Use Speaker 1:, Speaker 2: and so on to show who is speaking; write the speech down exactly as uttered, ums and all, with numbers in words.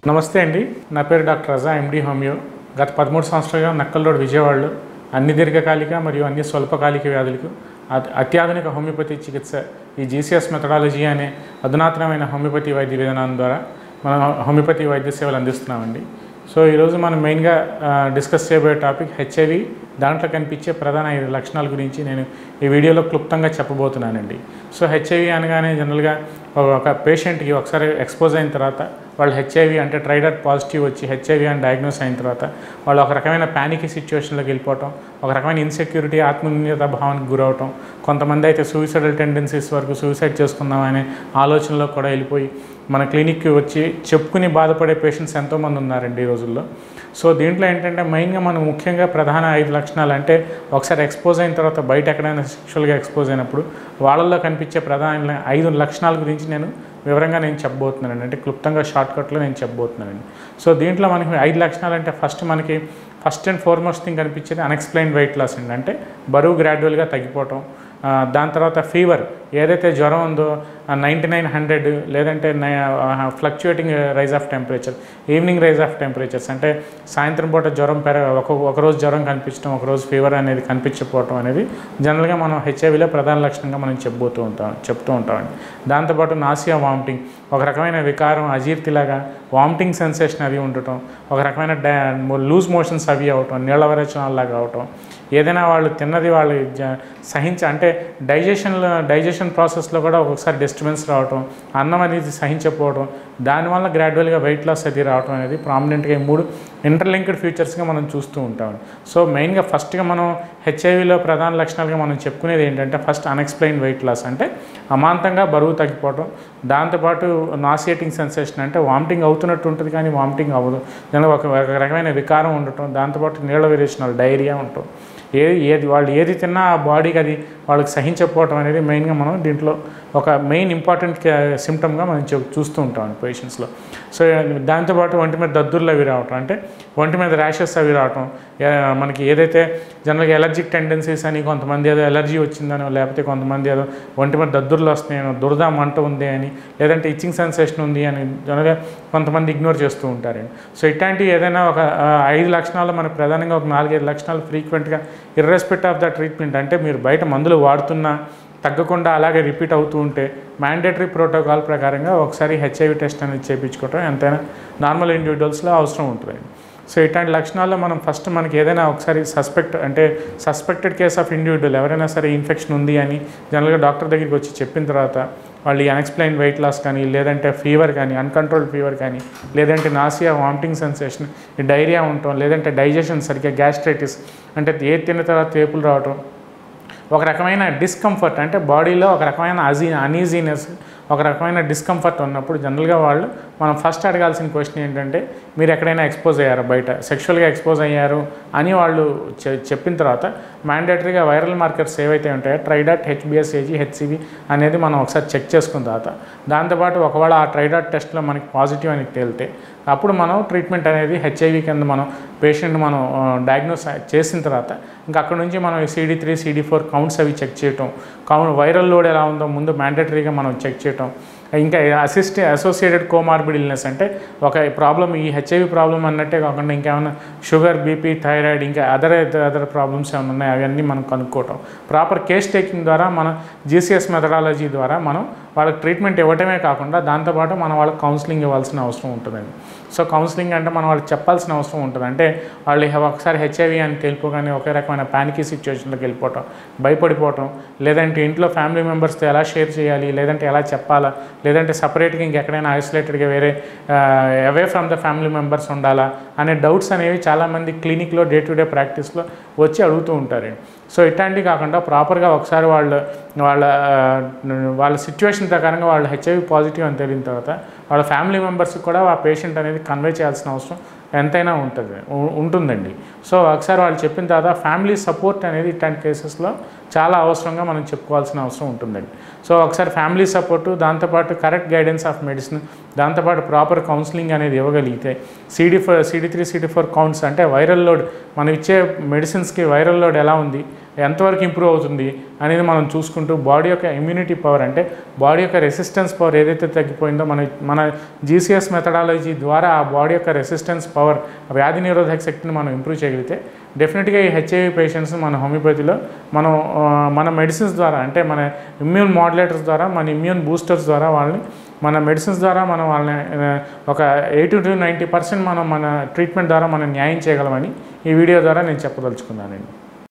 Speaker 1: నమస్తే అండి. నా పేరు డాక్టర్ రజా, ఎండి హోమియో. గత పదమూడు సంవత్సరాలుగా నక్కల్ రోడ్ విజయవాడలో అన్ని దీర్ఘకాలిక మరియు అన్ని స్వల్పకాలిక వ్యాధులకు అత్యాధునిక హోమియోపతి చికిత్స ఈ జీసీఎస్ మెథడాలజీ అనే అధునాతనమైన హోమియోపతి వైద్య విధానం ద్వారా మనం హోమియోపతి వైద్య సేవలు అందిస్తున్నామండి. సో ఈరోజు మనం మెయిన్గా డిస్కస్ చేయబోయే టాపిక్ హెచ్ఐవి, దాంట్లో కనిపించే ప్రధాన ఐదు లక్షణాల గురించి నేను ఈ వీడియోలో క్లుప్తంగా చెప్పబోతున్నానండి. సో హెచ్ఐవి అనగానే జనరల్గా ఒక పేషెంట్కి ఒకసారి ఎక్స్పోజ్ అయిన తర్వాత వాళ్ళు హెచ్ఐవి అంటే ట్రైడాట్ పాజిటివ్ వచ్చి హెచ్ఐవి అని డయాగ్నోస్ అయిన తర్వాత వాళ్ళు ఒక రకమైన ప్యానిక్ సిచ్యువేషన్లోకి వెళ్ళిపోవటం, ఒక రకమైన ఇన్సెక్యూరిటీ, ఆత్మన్యూనత భావానికి గురవటం, కొంతమంది అయితే సూసైడల్ టెండెన్సీస్ వరకు సూసైడ్ చేసుకుందాం అనే ఆలోచనలో కూడా వెళ్ళిపోయి మన క్లినిక్కి వచ్చి చెప్పుకుని బాధపడే పేషెంట్స్ ఎంతోమంది ఉన్నారండి ఈ రోజుల్లో. సో దీంట్లో ఏంటంటే మెయిన్గా మనం ముఖ్యంగా ప్రధాన ఐదు లక్షణాలు అంటే ఒకసారి ఎక్స్పోజ్ అయిన తర్వాత బయట ఎక్కడైనా సెక్షువల్గా ఎక్స్పోజ్ అయినప్పుడు వాళ్ళల్లో కనిపించే ప్రధాన ఐదు లక్షణాల గురించి నేను వివరంగా నేను చెప్పబోతున్నానండి. అంటే క్లుప్తంగా షార్ట్కట్లో నేను చెప్పబోతున్నానండి. సో దీంట్లో మనకి ఐదు లక్షణాలు అంటే ఫస్ట్ మనకి ఫస్ట్ అండ్ ఫార్మోస్ట్ థింగ్ కనిపించేది అన్ఎక్స్ప్లెయిన్డ్ వెయిట్ లాస్ అండి. అంటే బరువు గ్రాడ్యువల్గా తగ్గిపోవటం. దాని తర్వాత ఫీవర్, ఏదైతే జ్వరం ఉందో నైంటీ నైన్ హండ్రెడ్ లేదంటే fluctuating rise of temperature, evening rise of temperatures అంటే సాయంత్రం పూట జ్వరం పెర ఒక ఒకరోజు జ్వరం కనిపించడం, ఒకరోజు ఫీవర్ అనేది కనిపించకపోవటం అనేది జనరల్గా మనం హెచ్ఐవిలో ప్రధాన లక్షణంగా మనం చెప్పుతూ ఉంటాం చెప్తూ ఉంటామండి. దాంతోపాటు నాసియా, వామిటింగ్, ఒక రకమైన వికారం, అజీర్తిలాగా వామిటింగ్ సెన్సేషన్ అవి ఉండటం, ఒక రకమైన డా లూజ్ మోషన్స్ అవి అవటం, నీళ్ళ వరచనాల్లాగా అవటం, ఏదైనా వాళ్ళు తిన్నది వాళ్ళు సహించ అంటే డైజెషన్లో డైజెషన్ ప్రాసెస్లో కూడా ఒక్కొక్కసారి డిస్టర్బెన్స్ రావటం, అన్నం అనేది సహించకపోవడం, దానివల్ల గ్రాడ్యువల్గా వెయిట్ లాస్ అది రావడం అనేది ప్రామినెంట్గా ఈ మూడు ఇంటర్లింక్డ్ ఫీచర్స్గా మనం చూస్తూ ఉంటాం. సో మెయిన్గా ఫస్ట్గా మనం హెచ్ఐవిలో ప్రధాన లక్షణాలుగా మనం చెప్పుకునేది ఏంటంటే ఫస్ట్ అన్ఎక్స్ప్లెయిన్ వెయిట్ లాస్ అంటే అమాంతంగా బరువు తగ్గిపోవడం, దాంతోపాటు నాసియేటింగ్ సెన్సేషన్ అంటే వామిటింగ్ అవుతున్నట్టు ఉంటుంది కానీ వామిటింగ్ అవ్వదు, దాని ఒక రకమైన వికారం ఉండటం, దాంతోపాటు నీళ్ళ విరేచనాలు, డైరియా ఉండటం, ఏది ఏది వాళ్ళు ఏది తిన్నా ఆ బాడీకి అది వాళ్ళకి సహించకపోవటం అనేది మెయిన్గా మనం దీంట్లో ఒక మెయిన్ ఇంపార్టెంట్ సిమ్టమ్గా మనం చూస్తూ ఉంటాం పేషెంట్స్లో. సో దాంతోపాటు ఒంటి మీద దద్దుర్లు అవి రావటం, అంటే ఒంటి మీద ర్యాషెస్ అవి రావటం, మనకి ఏదైతే జనరల్గా ఎలర్జిక్ టెండెన్సీస్ అని కొంతమంది ఏదో ఎలర్జీ వచ్చిందనో, లేకపోతే కొంతమంది ఏదో ఒంటి మీద దద్దుర్లు వస్తున్నాయనో, దురద మంట ఉంది అని, లేదంటే ఇచ్చింగ్ సెన్సేషన్ ఉంది అని జనరల్గా కొంతమంది ఇగ్నోర్ చేస్తూ ఉంటారండి. సో ఇట్లాంటివి ఏదైనా ఒక ఐదు లక్షణాలు మనకు ప్రధానంగా ఒక నాలుగైదు లక్షణాలు ఫ్రీక్వెంట్గా ఇర్రెస్పెక్ట్ ఆఫ్ ద ట్రీట్మెంట్ అంటే మీరు బయట మందులు వాడుతున్నా తగ్గకుండా అలాగే రిపీట్ అవుతూ ఉంటే మ్యాండేటరీ ప్రోటోకాల్ ప్రకారంగా ఒకసారి హెచ్ఐవి టెస్ట్ అనేది చేయించుకోవటం ఎంతైనా నార్మల్ ఇండివిజువల్స్లో అవసరం ఉంటుంది. సో ఇట్లాంటి లక్షణాల్లో మనం ఫస్ట్ మనకి ఏదైనా ఒకసారి సస్పెక్ట్ అంటే సస్పెక్టెడ్ కేస్ ఆఫ్ ఇండివిజువల్ ఎవరైనా సరే ఇన్ఫెక్షన్ ఉంది అని జనరల్గా డాక్టర్ దగ్గరికి వచ్చి చెప్పిన తర్వాత వాళ్ళు ఈ అన్ఎక్స్ప్లెయిన్ వెయిట్ లాస్ కానీ, లేదంటే ఫీవర్ కానీ, అన్కంట్రోల్డ్ ఫీవర్ కానీ, లేదంటే నాసియా, వామిటింగ్ సెన్సేషన్, డైరియా ఉండటం, లేదంటే డైజెషన్ సరిగ్గా గ్యాస్ట్రైటిస్ అంటే ఏది తిన్న తర్వాత తేపులు రావటం, ఒక రకమైన డిస్కంఫర్ట్ అంటే బాడీలో ఒక రకమైన అజీ అనీజీనెస్, ఒక రకమైన డిస్కంఫర్ట్ ఉన్నప్పుడు జనరల్గా వాళ్ళు మనం ఫస్ట్ అడగాల్సిన క్వశ్చన్ ఏంటంటే మీరు ఎక్కడైనా ఎక్స్పోజ్ అయ్యారు, బయట సెక్షువల్గా ఎక్స్పోజ్ అయ్యారు అని వాళ్ళు చెప్పిన తర్వాత మ్యాండేటరీగా వైరల్ మార్కర్స్ ఏవైతే ఉంటాయో ట్రైడాట్, హెచ్బిఎస్ఏజీ, హెచ్సివి అనేది మనం ఒకసారి చెక్ చేసుకున్న తర్వాత దాంతోపాటు ఒకవేళ ఆ ట్రైడాట్ టెస్ట్లో మనకి పాజిటివ్ అని తేలితే అప్పుడు మనం ట్రీట్మెంట్ అనేది హెచ్ఐవి కింద మనం పేషెంట్ మనం డయాగ్నోస్ చేసిన తర్వాత ఇంకా అక్కడ నుంచి మనం CD three CD four counts అవి చెక్ చేయటం, కౌంట్ వైరల్ లోడ్ ఎలా ఉందో ముందు మ్యాండేటరీగా మనం చెక్ చేయటం, ఇంకా అసిస్ట్ అసోసియేటెడ్ కోమార్బిడ్ ఇల్నెస్ అంటే ఒక ప్రాబ్లం ఈ హెచ్ఐవి ప్రాబ్లం అన్నట్టే కాకుండా ఇంకేమైనా షుగర్, బీపీ, థైరాయిడ్, ఇంకా అదర్ అదర్ ప్రాబ్లమ్స్ ఏమైనా ఉన్నాయి అవన్నీ మనం కనుక్కోవటం, ప్రాపర్ కేస్ టేకింగ్ ద్వారా మన జీసీఎస్ మెథడాలజీ ద్వారా మనం వాళ్ళకి ట్రీట్మెంట్ ఇవ్వటమే కాకుండా దాంతోపాటు మనం వాళ్ళకి కౌన్సిలింగ్ ఇవ్వాల్సిన అవసరం ఉంటుందండి. సో కౌన్సిలింగ్ అంటే మనం వాళ్ళకి చెప్పాల్సిన అవసరం ఉంటుంది. అంటే వాళ్ళు ఒకసారి హెచ్ఐవి అని తెలిపోగానే ఒకే రకమైన ప్యానికీ సిచ్యువేషన్లోకి వెళ్ళిపోవటం, భయపడిపోవటం, లేదంటే ఇంట్లో ఫ్యామిలీ మెంబర్స్తో ఎలా షేర్ చేయాలి, లేదంటే ఎలా చెప్పాలా, లేదంటే సపరేట్గా ఇంకెక్కడైనా ఐసోలేటెడ్గా వేరే away from the family members ఉండాలా అనే డౌట్స్ అనేవి చాలామంది క్లినిక్లో డే టు డే ప్రాక్టీస్లో వచ్చి అడుగుతూ ఉంటారండి. సో ఇట్లాంటివి కాకుండా ప్రాపర్గా ఒకసారి వాళ్ళు వాళ్ళ వాళ్ళ సిచ్యువేషన్ ప్రకారంగా వాళ్ళు హెచ్ఐవి పాజిటివ్ అని తెలిసిన తర్వాత వాళ్ళ ఫ్యామిలీ మెంబర్స్కి కూడా ఆ పేషెంట్ అనేది కన్వే చేయాల్సిన అవసరం ఎంతైనా ఉంటుంది ఉంటుందండి. సో ఒకసారి వాళ్ళు చెప్పిన తర్వాత ఫ్యామిలీ సపోర్ట్ అనేది ఇట్లాంటి కేసెస్లో చాలా అవసరంగా మనం చెప్పుకోవాల్సిన అవసరం ఉంటుందండి. సో ఒకసారి ఫ్యామిలీ సపోర్టు, దాంతోపాటు కరెక్ట్ గైడెన్స్ ఆఫ్ మెడిసిన్, దాంతోపాటు ప్రాపర్ కౌన్సిలింగ్ అనేది ఇవ్వగలిగితే CD four CD three CD four counts అంటే వైరల్ లోడ్, మనం ఇచ్చే మెడిసిన్స్కి వైరల్ లోడ్ ఎలా ఉంది, ఎంతవరకు ఇంప్రూవ్ అవుతుంది అనేది మనం చూసుకుంటూ బాడీ యొక్క ఇమ్యూనిటీ పవర్ అంటే బాడీ యొక్క రెసిస్టెన్స్ పవర్ ఏదైతే తగ్గిపోయిందో మన మన జీసీఎస్ మెథడాలజీ ద్వారా ఆ బాడీ యొక్క రెసిస్టెన్స్ పవర్, వ్యాధి నిరోధక శక్తిని మనం ఇంప్రూవ్ చేయగలిగితే డెఫినెట్గా ఈ హెచ్ఐవి పేషెంట్స్ మన హోమియోపతిలో మనం మన మెడిసిన్స్ ద్వారా అంటే మన ఇమ్యూన్ మాడ్యులేటర్స్ ద్వారా, మన ఇమ్యూన్ బూస్టర్స్ ద్వారా వాళ్ళని మన మెడిసిన్స్ ద్వారా మనం వాళ్ళని ఒక ఎయిటీ టు నైంటీ పర్సెంట్ మనం మన ట్రీట్మెంట్ ద్వారా మనం న్యాయం చేయగలమని ఈ వీడియో ద్వారా నేను చెప్పదలుచుకున్నానండి.